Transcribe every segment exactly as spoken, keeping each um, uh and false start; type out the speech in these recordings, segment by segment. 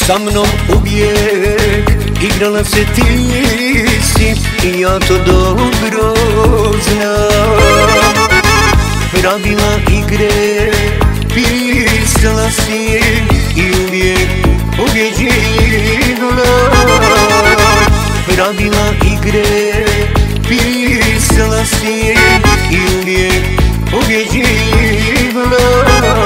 Sa mnom uvijek igrala se ti si i ja to dobro znam. Pravila igre pisala si i uvijek pobjeđivala. Pravila igre pisala si i uvijek pobjeđivala.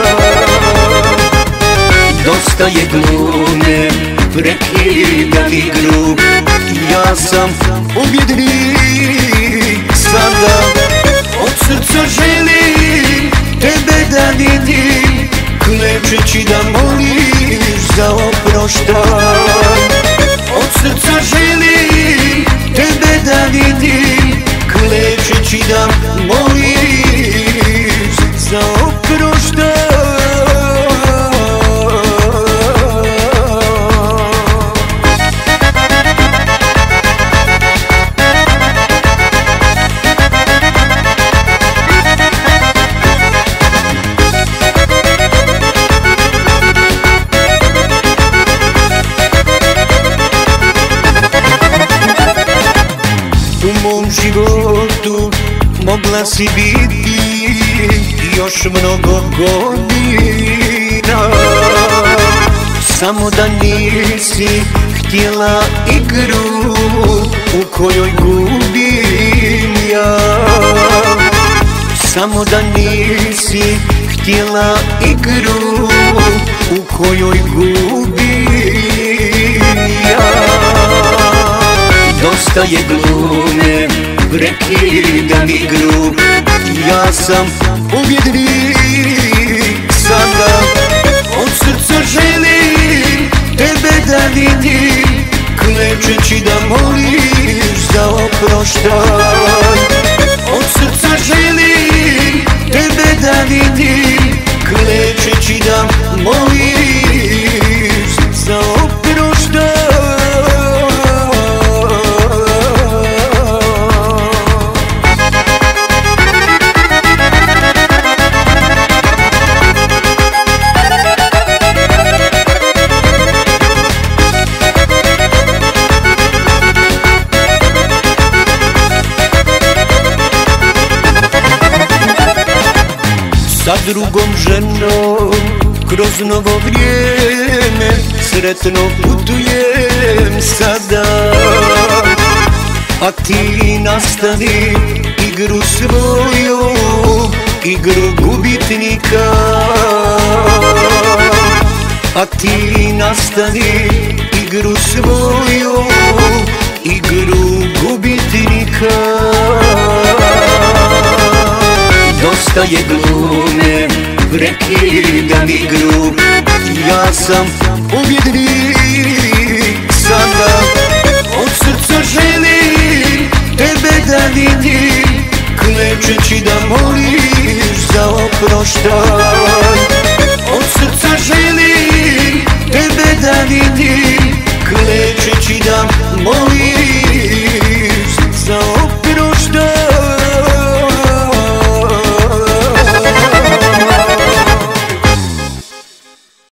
Dosta je glume, prekidam igru, ja sam ubjednik sada. Od srca želim tebe da vidim, klečeći da moliš za oproštaj. Od srca želim tebe da vidim, klečeći da moliš za oproštaj. U mom životu mogla si biti još mnogo godina, samo da nisi htjela igru u kojoj gubim ja. Samo da nisi htjela igru u kojoj gubim ja. Dosta je glume, prekidam igru, ja sam ubjednik sada. Od srca želim tebe da vidim, klečeći da moliš za oproštaj. Od srca želim tebe da vidim, klečeći da moliš za oproštaj. Sa drugom ženom kroz novo vrijeme sretno putujem sada. A ti nastavi igru svoju, igru gubitnika. A ti nastavi igru svoju, igru gubitnika. Dosta je glume, prekidam igru, ja sam ubjednik sada. Od srca želim tebe da vidim, klečeći da moliš za oproštaj.